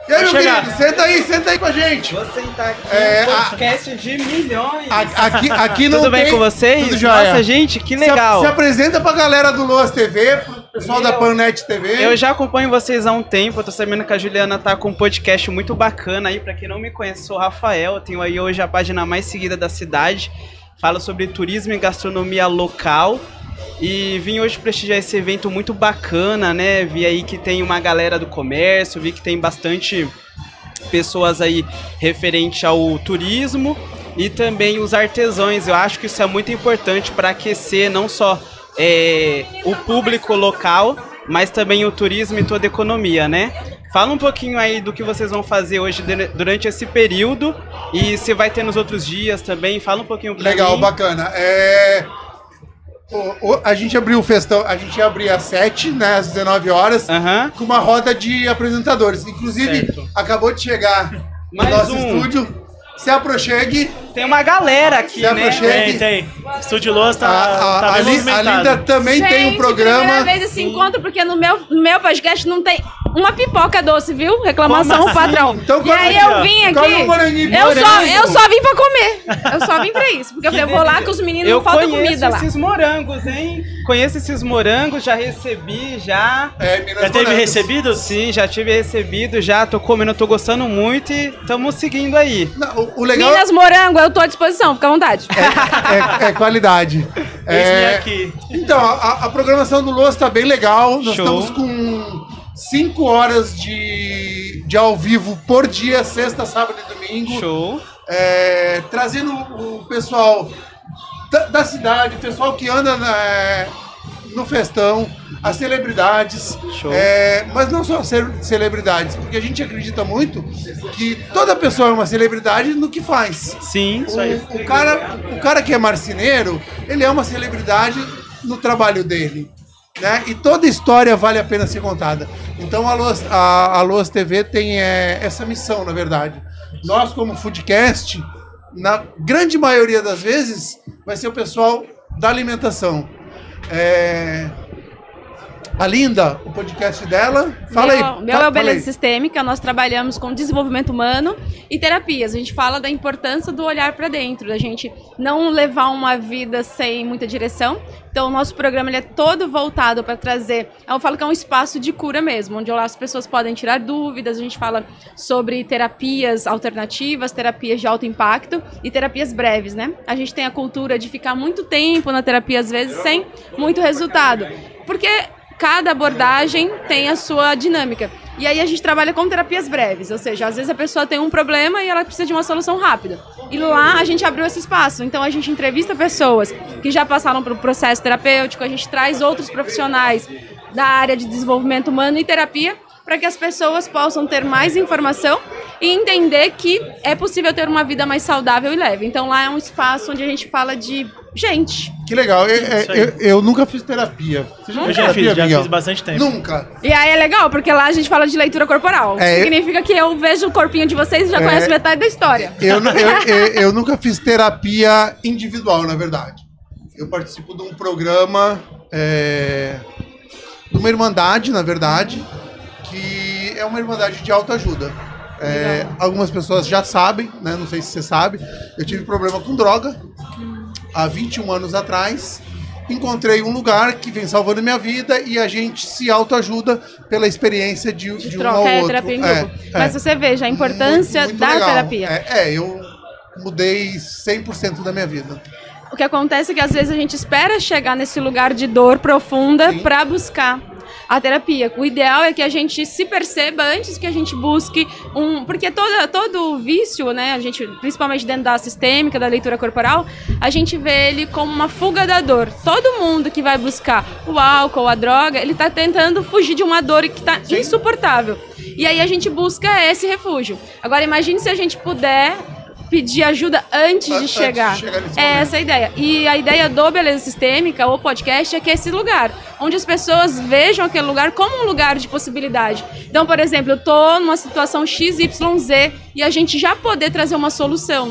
E aí, meu querido, senta aí com a gente. Vou sentar aqui no podcast de milhões. Aqui não Tudo bem com vocês? Tudo jóia. Nossa, gente, que legal. Se apresenta pra galera do Loas TV, pro pessoal da Panet TV. Eu já acompanho vocês há um tempo, eu tô sabendo que a Juliana tá com um podcast muito bacana aí. Pra quem não me conhece, sou o Rafael, eu tenho aí hoje a página mais seguida da cidade. Falo sobre turismo e gastronomia local. E vim hoje prestigiar esse evento muito bacana, né? Vi aí que tem uma galera do comércio, vi que tem bastante pessoas aí referente ao turismo e também os artesãos. Eu acho que isso é muito importante para aquecer não só o público local, mas também o turismo e toda a economia, né? Fala um pouquinho aí do que vocês vão fazer hoje durante esse período e se vai ter nos outros dias também. Fala um pouquinho pra Legal, mim. bacana. A gente abriu o festão, a gente ia abrir às 7, né, às 19 horas, com uma roda de apresentadores. Inclusive, acabou de chegar no nosso estúdio. Se aproxime. Tem uma galera aqui, né? Tem. Estúdio Loas tá bem movimentado. A Linda também tem um programa. Primeira vez esse encontro, porque no meu podcast não tem uma pipoca doce, viu? Reclamação, patrão. Então, e aí eu vim aqui, eu só vim pra comer. Eu só vim pra isso, porque eu vou lá que os meninos não faltam comida lá. Eu conheço esses morangos, hein? Conheço esses morangos, já recebi, já. Já teve recebido? Sim, já tive recebido, já. Tô comendo, tô gostando muito e estamos seguindo aí. Não, o legal... Minas Morango, eu tô à disposição, fica à vontade. É qualidade. Aqui. Então, a programação do Loas tá bem legal. Nós estamos com 5 horas de ao vivo por dia, sexta, sábado e domingo. Show. Trazendo o pessoal da cidade, o pessoal que anda no festão, as celebridades. Show. Mas não só celebridades, porque a gente acredita muito que toda pessoa é uma celebridade no que faz. Sim, isso aí. O cara que é marceneiro, ele é uma celebridade no trabalho dele. Né? E toda história vale a pena ser contada. Então a Loas TV tem essa missão, na verdade. Nós, como Foodcast, na grande maioria das vezes, vai ser o pessoal da alimentação. A Linda, o podcast dela, fala aí. Meu é o Beleza Sistêmica, nós trabalhamos com desenvolvimento humano e terapias. A gente fala da importância do olhar para dentro, da gente não levar uma vida sem muita direção. Então, o nosso programa ele é todo voltado para trazer, eu falo que é um espaço de cura mesmo, onde as pessoas podem tirar dúvidas, a gente fala sobre terapias alternativas, terapias de alto impacto e terapias breves, né? A gente tem a cultura de ficar muito tempo na terapia, às vezes, sem muito resultado. Porque cada abordagem tem a sua dinâmica. E aí a gente trabalha com terapias breves, ou seja, às vezes a pessoa tem um problema e ela precisa de uma solução rápida. E lá a gente abriu esse espaço, então a gente entrevista pessoas que já passaram pelo processo terapêutico, a gente traz outros profissionais da área de desenvolvimento humano e terapia para que as pessoas possam ter mais informação e entender que é possível ter uma vida mais saudável e leve. Então lá é um espaço onde a gente fala de gente. Que legal, eu nunca fiz terapia. Você já fiz bastante tempo. Nunca. E aí é legal, porque lá a gente fala de leitura corporal. Significa que eu vejo o corpinho de vocês e já conheço metade da história. Eu nunca fiz terapia individual, na verdade. Eu participo de um programa, de uma irmandade, na verdade, que é uma irmandade de autoajuda. Algumas pessoas já sabem, né? Não sei se você sabe. Eu tive problema com droga há 21 anos atrás. Encontrei um lugar que vem salvando minha vida e a gente se autoajuda pela experiência de um ao outro. Terapia em grupo. Mas você veja a importância muito da legal. Terapia. Eu mudei 100% da minha vida. O que acontece é que às vezes a gente espera chegar nesse lugar de dor profunda para buscar a terapia. O ideal é que a gente se perceba antes que a gente busque porque todo vício, né, a gente, principalmente dentro da sistêmica, da leitura corporal, a gente vê ele como uma fuga da dor. Todo mundo que vai buscar o álcool, a droga, ele está tentando fugir de uma dor que está insuportável. E aí a gente busca esse refúgio. Agora imagine se a gente puder pedir ajuda antes de chegar. Essa é a ideia. E a ideia do Beleza Sistêmica, o podcast, é que é esse lugar, onde as pessoas vejam aquele lugar como um lugar de possibilidade. Então, por exemplo, eu tô numa situação XYZ e a gente já poder trazer uma solução, né?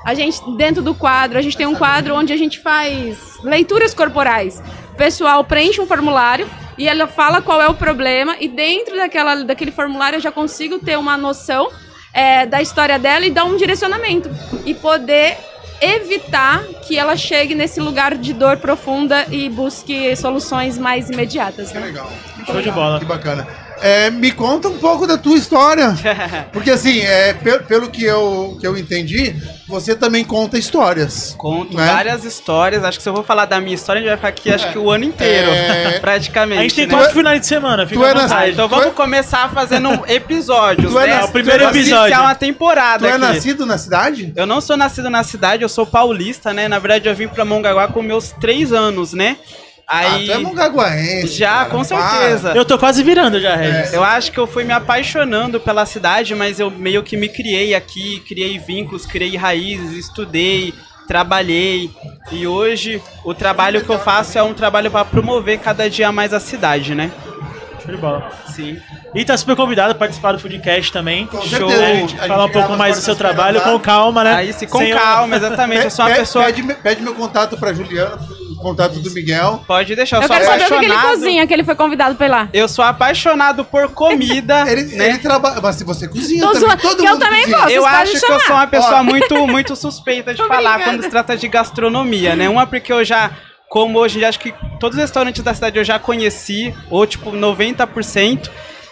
A gente, dentro do quadro, a gente tem um quadro onde a gente faz leituras corporais. O pessoal preenche um formulário e ela fala qual é o problema e dentro daquele formulário eu já consigo ter uma noção da história dela e dar um direcionamento. E poder evitar que ela chegue nesse lugar de dor profunda e busque soluções mais imediatas. Que né? legal. Show de bola. Que bacana. Me conta um pouco da tua história. Porque assim, pelo que eu entendi, você também conta histórias. Conto né? várias histórias. Acho que se eu vou falar da minha história, a gente vai ficar aqui acho que o ano inteiro, praticamente. A gente tem né? 4 finais de semana, fica à vontade. Então vamos começar fazendo episódios, né? O primeiro episódio. Iniciar uma temporada Tu é aqui. nascido na cidade? Eu não sou nascido na cidade, eu sou paulista, né? Na verdade, eu vim pra Mongaguá com meus 3 anos, né? Aí, tu é mongaguaense. já, cara, com para. certeza. Eu tô quase virando já, Regis. Eu acho que eu fui me apaixonando pela cidade, mas eu meio que me criei aqui, criei vínculos, criei raízes, estudei, trabalhei. E hoje o trabalho que eu faço é um trabalho para promover cada dia mais a cidade, né? Show de bola. Sim. E tá super convidado a participar do Podcast também. Com Show. certeza, A gente falar um pouco mais do seu trabalho com calma, né? Aí sim, com calma, exatamente. Eu sou uma pessoa... Pede meu contato pra Juliana, o contato do Miguel. Pode deixar, eu Eu sou quero saber o que ele apaixonado. cozinha, que ele foi convidado pra ir lá. Eu sou apaixonado por comida, né? Ele trabalha. Mas se você cozinha Tô também, zoando, todo que eu mundo também cozinha. gosto. Eu Vocês acho podem que eu chamar. sou uma pessoa Ó. muito suspeita de Tô falar brincando. quando se trata de gastronomia, né? Uma porque eu já, como hoje em dia, acho que todos os restaurantes da cidade eu já conheci, ou tipo 90%,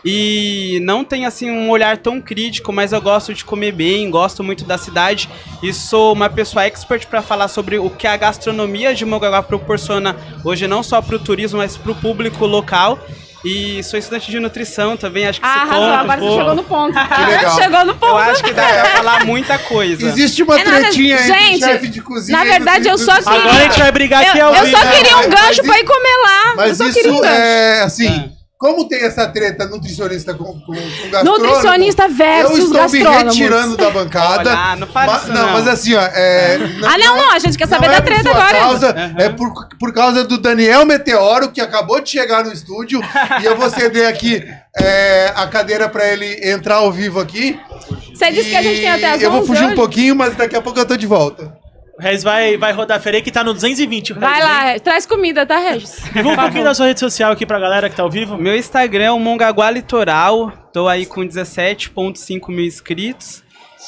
e não tem assim um olhar tão crítico, mas eu gosto de comer bem, gosto muito da cidade e sou uma pessoa expert para falar sobre o que a gastronomia de Mongaguá proporciona hoje não só para o turismo, mas para o público local. E sou estudante de nutrição também, acho que se Arrasou, conta, agora você chegou no ponto. legal. Chegou no ponto. Eu acho que dá pra falar muita coisa. Existe uma tretinha entre Gente, chefe de cozinha na e verdade, eu só nutricionista. Agora a gente vai brigar aqui ao Eu vivo. só queria um mas gancho isso- pra ir comer lá. Mas eu só isso queria um gancho. é assim. Como tem essa treta nutricionista com gastrônomo, Nutricionista versus eu estou gastrônomos. me retirando da bancada. Olha, não fale isso, não. Mas assim, ó. Não, a gente quer saber não da é por treta sua agora. Causa, É por causa do Daniel Meteoro, que acabou de chegar no estúdio. E eu vou ceder aqui a cadeira para ele entrar ao vivo aqui. Você disse que a gente tem até as 11 Eu vou fugir um hoje? pouquinho, mas daqui a pouco eu tô de volta. O Regis vai rodar a feira que tá no 220. o Regis, Vai hein? lá, traz comida, tá, Regis? Divulga um pouquinho da sua rede social aqui pra galera que tá ao vivo. Meu Instagram é o Mongaguá Litoral. Tô aí com 17,5 mil inscritos.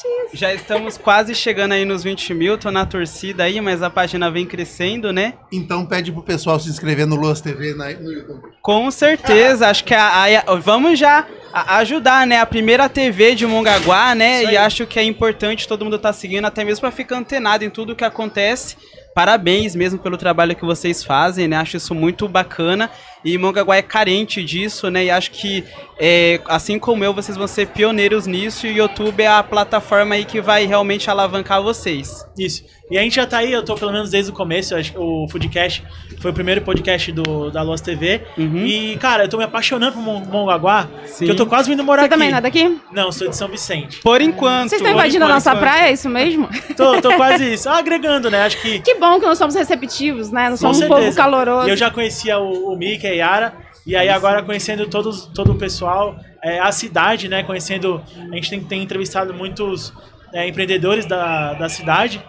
Já estamos quase chegando aí nos 20 mil. Tô na torcida aí, mas a página vem crescendo, né? Então pede pro pessoal se inscrever no Luas TV no YouTube. Com certeza. Acho que vamos já ajudar, né? A primeira TV de Mongaguá, né? E acho que é importante todo mundo tá seguindo, até mesmo para ficar antenado em tudo que acontece. Parabéns mesmo pelo trabalho que vocês fazem, né? Acho isso muito bacana. E Mongaguá é carente disso, né? E acho que, assim como eu, vocês vão ser pioneiros nisso. E o YouTube é a plataforma aí que vai realmente alavancar vocês. Isso. E a gente já tá aí, eu tô pelo menos desde o começo, acho que o Foodcast foi o primeiro podcast da Luas TV. Uhum. E, cara, eu tô me apaixonando por Mongaguá, Sim. que eu tô quase vindo morar Você aqui. também não é daqui? Não, sou de São Vicente. Por enquanto. Vocês estão invadindo a por nossa enquanto. praia, é isso mesmo? Tô quase isso. Agregando, né? Acho que... Que bom que nós somos receptivos, né? Nós Com somos um povo certeza. caloroso. E eu já conhecia o Mickey e a Yara, e aí agora conhecendo todo o pessoal, a cidade, né? Conhecendo, a gente tem entrevistado muitos empreendedores da cidade.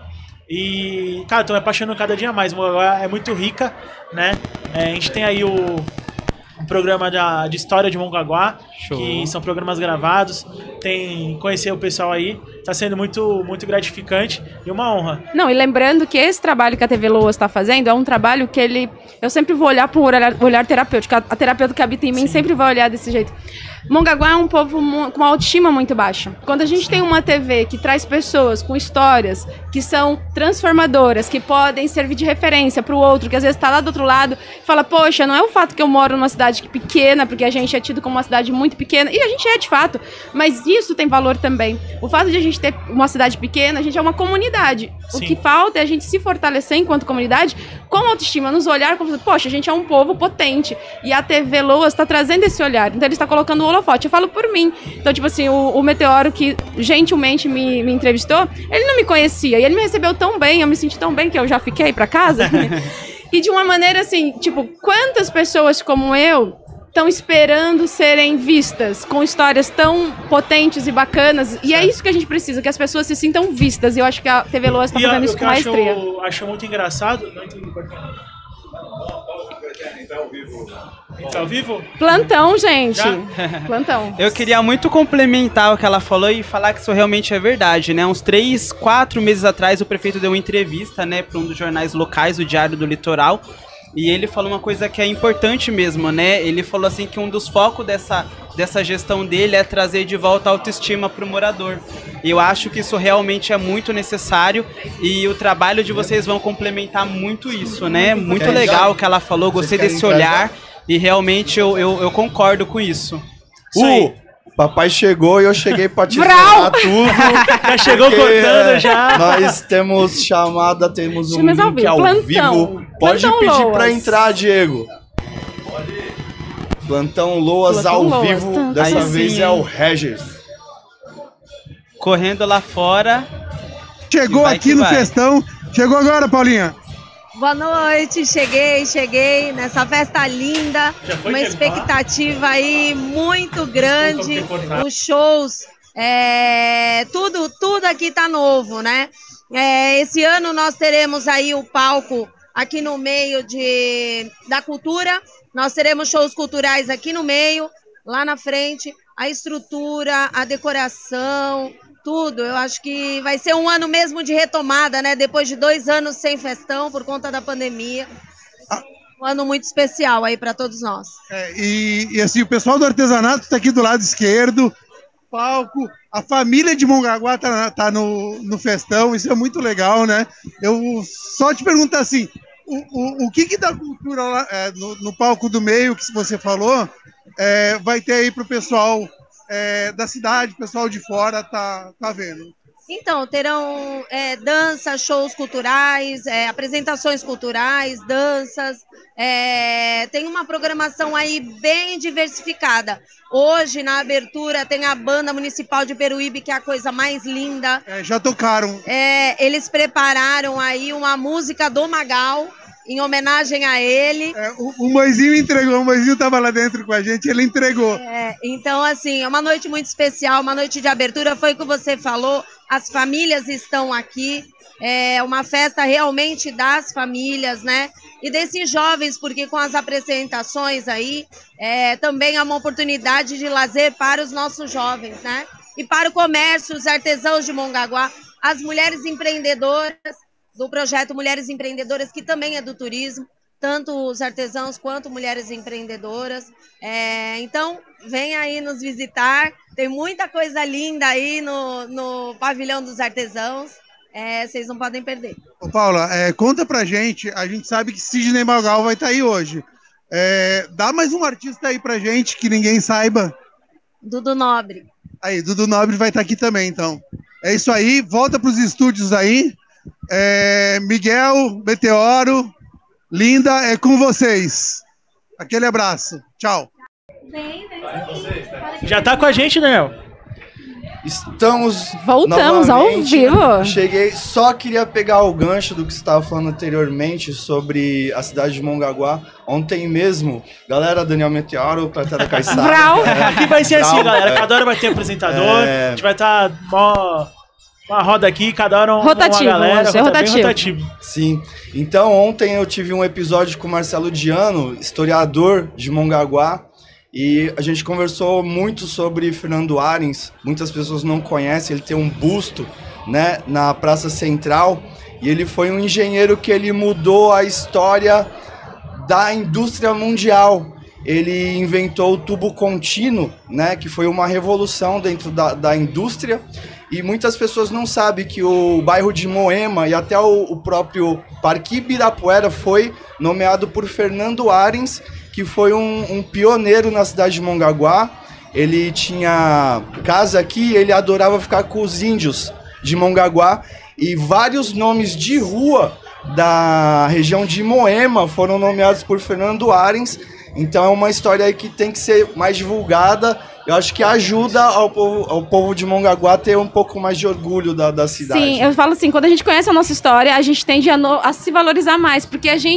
E, cara, tô me apaixonando cada dia mais. Mongaguá é muito rica, né? A gente tem aí um programa de história de Mongaguá, Show. que são programas gravados. Tem conhecer o pessoal aí, tá sendo muito, muito gratificante e uma honra. Não, e lembrando que esse trabalho que a TV Loas está fazendo é um trabalho que eu sempre vou olhar para um olhar terapêutico. A terapeuta que habita em mim sempre vai olhar desse jeito. Mongaguá é um povo com uma autoestima muito baixa. Quando a gente tem uma TV que traz pessoas com histórias que são transformadoras, que podem servir de referência para o outro, que às vezes está lá do outro lado, fala, poxa, não é o fato que eu moro numa cidade pequena, porque a gente é tido como uma cidade muito pequena, e a gente é de fato, mas isso tem valor também. O fato de a gente ter uma cidade pequena, a gente é uma comunidade. Sim. O que falta é a gente se fortalecer enquanto comunidade, com autoestima, nos olhar como, poxa, a gente é um povo potente, e a TV Loas está trazendo esse olhar, então ele está colocando o holofote. Eu falo por mim. Então, tipo assim, o Meteoro que gentilmente me entrevistou, ele não me conhecia. E ele me recebeu tão bem, eu me senti tão bem que eu já fiquei pra casa. E de uma maneira assim, tipo, quantas pessoas como eu estão esperando serem vistas, com histórias tão potentes e bacanas. E é isso que a gente precisa, que as pessoas se sintam vistas. E eu acho que a TV Loas está fazendo isso com maestria. Eu acho muito engraçado... Não entendi por quê. Tá ao vivo? Plantão, gente. Plantão. Eu queria muito complementar o que ela falou e falar que isso realmente é verdade, né? Uns 3, 4 meses atrás, o prefeito deu uma entrevista, né, para um dos jornais locais, o Diário do Litoral, e ele falou uma coisa que é importante mesmo, né? Ele falou assim que um dos focos dessa gestão dele é trazer de volta a autoestima para o morador. E eu acho que isso realmente é muito necessário e o trabalho de vocês vão complementar muito isso, né? Muito legal o que ela falou, gostei desse olhar e realmente eu concordo com isso. Papai chegou e eu cheguei pra te falar tudo. Já chegou cortando já. Nós temos chamada, temos um link ao vivo. Pode Plantão pedir Loas. pra entrar, Diego. Plantão Loas Plantão ao Loas. vivo. Dessa Aí vez sim, é o hein? Regis. Correndo lá fora. Chegou Vai aqui que no vai. festão. Chegou agora, Paulinha. Boa noite, cheguei nessa festa linda, Já foi uma tempo, expectativa aí muito grande, ter cortado. os shows, tudo aqui tá novo, né? Esse ano nós teremos aí o palco aqui no meio da cultura, nós teremos shows culturais aqui no meio, lá na frente, a estrutura, a decoração, tudo. Eu acho que vai ser um ano mesmo de retomada, né? Depois de 2 anos sem festão por conta da pandemia. Um ano muito especial aí para todos nós. E assim, o pessoal do artesanato está aqui do lado esquerdo, palco, a família de Mongaguá tá no festão, isso é muito legal, né? Eu só te perguntar assim, o que da cultura lá, no palco do meio que você falou, vai ter aí pro pessoal da cidade, pessoal de fora tá vendo? Então, terão danças, shows culturais, apresentações culturais, danças. Tem uma programação aí bem diversificada. Hoje, na abertura, tem a Banda Municipal de Peruíbe, que é a coisa mais linda. Já tocaram. Eles prepararam aí uma música do Magal, em homenagem a ele. O Mãezinho entregou, o Mãezinho estava lá dentro com a gente, ele entregou. Então, assim, é uma noite muito especial, uma noite de abertura, foi o que você falou, as famílias estão aqui, é uma festa realmente das famílias, né? E desses jovens, porque com as apresentações aí, também é uma oportunidade de lazer para os nossos jovens, né? E para o comércio, os artesãos de Mongaguá, as mulheres empreendedoras, do projeto Mulheres Empreendedoras, que também é do turismo, tanto os artesãos quanto mulheres empreendedoras. Então, vem aí nos visitar, tem muita coisa linda aí no pavilhão dos artesãos, vocês não podem perder. Ô Paula, conta pra gente, a gente sabe que Sidney Magal vai estar aí hoje. Dá mais um artista aí pra gente, que ninguém saiba. Dudu Nobre. Aí, Dudu Nobre vai estar aqui também, então. É isso aí, volta pros estúdios aí. Miguel, Meteoro, Linda, é com vocês. Aquele abraço. Tchau. Já tá com a gente, Daniel? Estamos Voltamos ao novamente. vivo. Cheguei, só queria pegar o gancho do que você estava falando anteriormente sobre a cidade de Mongaguá. Ontem mesmo, galera, Daniel Meteoro, Plateia Caiçara. Vral. Aqui vai ser assim, Vral, galera. Cada hora vai ter apresentador. A gente vai estar uma roda aqui, cada hora Rotativo, uma galera. hoje é bem rotativo. Sim. Então, ontem eu tive um episódio com o Marcelo Diano, historiador de Mongaguá, e a gente conversou muito sobre Fernando Arens. Muitas pessoas não conhecem, ele tem um busto, né, na Praça Central, e ele foi um engenheiro que ele mudou a história da indústria mundial. Ele inventou o tubo contínuo, né, que foi uma revolução dentro da indústria, e muitas pessoas não sabem que o bairro de Moema e até o próprio Parque Ibirapuera foi nomeado por Fernando Arens, que foi um pioneiro na cidade de Mongaguá. Ele tinha casa aqui, ele adorava ficar com os índios de Mongaguá, e vários nomes de rua da região de Moema foram nomeados por Fernando Arens. Então é uma história aí que tem que ser mais divulgada. Eu acho que ajuda ao povo de Mongaguá a ter um pouco mais de orgulho da cidade. Sim, eu falo assim, quando a gente conhece a nossa história, a gente tende a se valorizar mais, porque a gente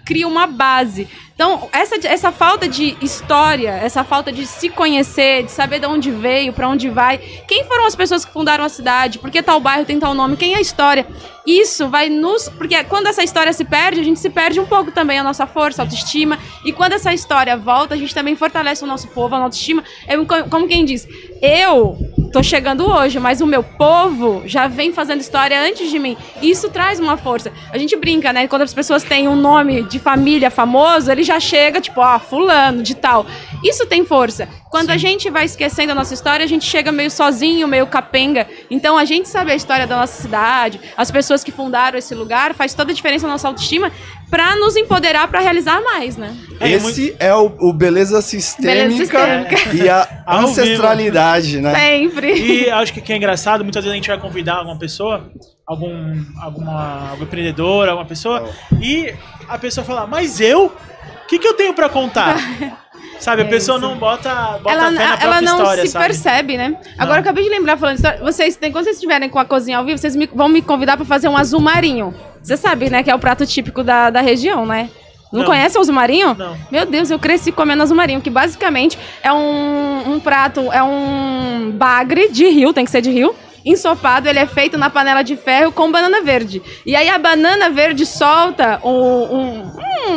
cria uma base. Então, essa falta de história, essa falta de se conhecer, de saber de onde veio, para onde vai, quem foram as pessoas que fundaram a cidade, por que tal bairro tem tal nome, quem é a história, isso vai nos... Porque quando essa história se perde, a gente se perde um pouco também a nossa força, a autoestima, e quando essa história volta, a gente também fortalece o nosso povo, a nossa autoestima. É como quem diz, eu tô chegando hoje, mas o meu povo já vem fazendo história antes de mim. Isso traz uma força. A gente brinca, né? Quando as pessoas têm um nome de família famoso, ele já chega, tipo, fulano de tal. Isso tem força. Quando a gente vai esquecendo a nossa história, a gente chega meio sozinho, meio capenga. Então, a gente sabe a história da nossa cidade, as pessoas que fundaram esse lugar, faz toda a diferença na nossa autoestima para nos empoderar para realizar mais, né? Esse é o Beleza Sistêmica, e a ancestralidade, né? Sempre. E acho que é engraçado, muitas vezes a gente vai convidar alguma pessoa, algum empreendedor, alguma pessoa, e a pessoa fala, mas o que eu tenho para contar? Sabe, a pessoa não bota fé na própria ela não história, se percebe, né? Agora, eu acabei de lembrar, falando de história, quando vocês estiverem com a cozinha ao vivo, vocês vão me convidar para fazer um azul marinho. Você sabe, né, que é o prato típico da região, né? Não conhece o azul marinho? Não. Meu Deus, eu cresci comendo azul marinho, que basicamente é um prato, é um bagre de rio, tem que ser de rio, ensopado, ele é feito na panela de ferro com banana verde. E aí a banana verde solta um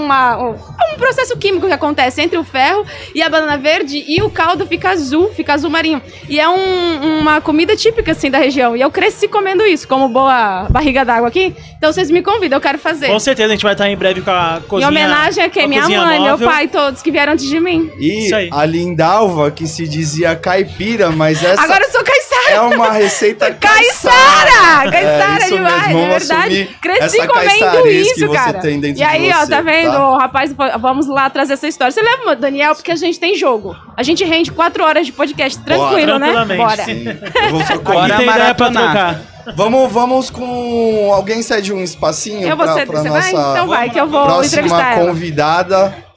processo químico que acontece entre o ferro e a banana verde, e o caldo fica azul marinho. E é uma comida típica, assim, da região. E eu cresci comendo isso, como boa barriga d'água aqui. Então vocês me convidam, eu quero fazer. Com certeza, a gente vai estar em breve com a cozinha. Em homenagem a quem? Minha mãe, móvel. meu pai, todos que vieram antes de mim. E a Lindalva, que se dizia caipira, mas essa... Agora eu sou caiçara! É uma receita Caiçara! Caiçara isso demais, mesmo, é verdade. Cresci essa comendo isso, que você cara. tem dentro E aí, de ó, você, tá vendo? tá? Rapaz, vamos lá trazer essa história. Você lembra, Daniel? Porque a gente tem jogo. A gente rende 4 horas de podcast tranquilo, né? Bora. Sim. Eu vou só Bora tem ideia pra trocar. Vamos com... Alguém cede um espacinho pra você nossa vai? Então vai, que eu vou entrevistar próxima ela. convidada.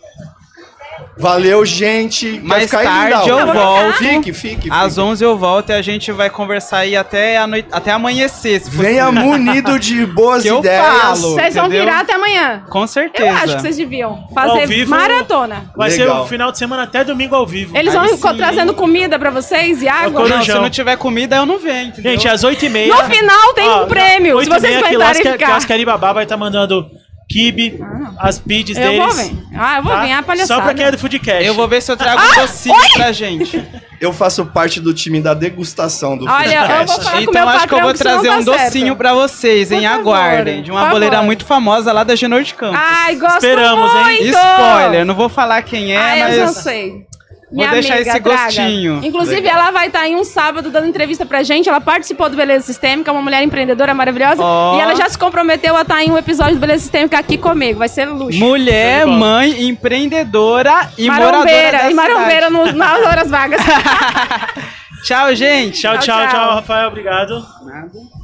Valeu, gente. Mais tarde eu volto. Fique. Às 11 eu volto e a gente vai conversar aí até amanhecer. Venha munido de boas que ideias. Eu falo, vocês vão entendeu? virar até amanhã. Com certeza. Eu acho que vocês deviam fazer vivo, maratona. Vai Legal. ser o final de semana até domingo ao vivo. Eles vão trazendo comida pra vocês e água. Corujão. Não, se não tiver comida, eu não venho, entendeu? Gente, às 8h30... No final tem um prêmio, se vocês aguentarem que ficar. Lasca Alibaba vai estar mandando kibe, as pids deles. Eu vou vir. Eu vou vir, a palhaçada. Só pra quem é do Foodcast. Eu vou ver se eu trago um docinho pra gente. Eu faço parte do time da degustação do Olha, eu vou falar com Então meu acho que eu vou patrão, trazer senão um tá certo. docinho pra vocês, hein? Por favor, Aguardem. De uma por boleira favor. muito famosa lá da Genor de Campos. Ai, gosto Esperamos, hein? muito! Spoiler, não vou falar quem é, Eu já mas... sei. Vou deixar esse Draga. gostinho. Inclusive, Legal. ela vai estar em um sábado dando entrevista pra gente. Ela participou do Beleza Sistêmica, uma mulher empreendedora maravilhosa. Ó. E ela já se comprometeu a estar em um episódio do Beleza Sistêmica aqui comigo. Vai ser luxo. Mulher, mãe, empreendedora e Marombeira. moradora E marombeira da nas horas vagas. cidade. Tchau, gente. Tchau, Rafael. Obrigado. Nada.